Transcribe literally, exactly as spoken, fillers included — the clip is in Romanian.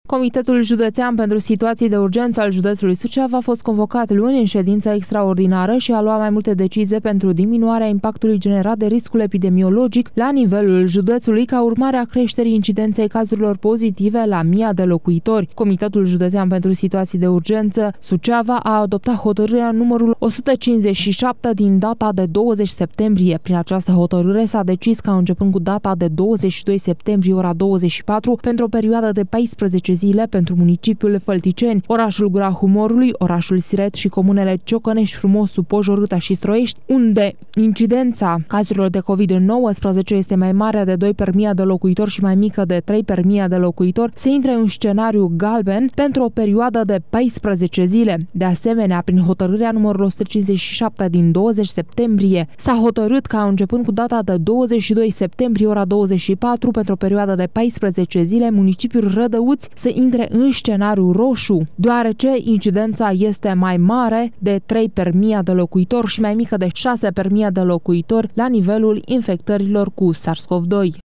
Comitetul Județean pentru Situații de Urgență al județului Suceava a fost convocat luni în ședință extraordinară și a luat mai multe decizii pentru diminuarea impactului generat de riscul epidemiologic la nivelul județului ca urmare a creșterii incidenței cazurilor pozitive la mii de locuitori. Comitetul Județean pentru Situații de Urgență Suceava a adoptat hotărârea numărul o sută cincizeci și șapte din data de douăzeci septembrie. Prin această hotărâre s-a decis ca începând cu data de douăzeci și doi septembrie ora douăzeci și patru pentru o perioadă de paisprezece zile pentru municipiul Fălticeni, orașul Gura Humorului, orașul Siret și comunele Ciocănești, Frumosu, Pojorâta și Stroiești, unde incidența cazurilor de covid nouăsprezece este mai mare de doi per mie de locuitori și mai mică de trei per mie de locuitori, se intre în scenariu galben pentru o perioadă de paisprezece zile. De asemenea, prin hotărârea numărul o sută cincizeci și șapte din douăzeci septembrie, s-a hotărât ca începând cu data de douăzeci și doi septembrie ora douăzeci și patru pentru o perioadă de paisprezece zile municipiul Rădăuți să intre în scenariu roșu, deoarece incidența este mai mare de trei per mie de locuitori și mai mică de șase per mie de locuitori la nivelul infectărilor cu SARS-CoV doi.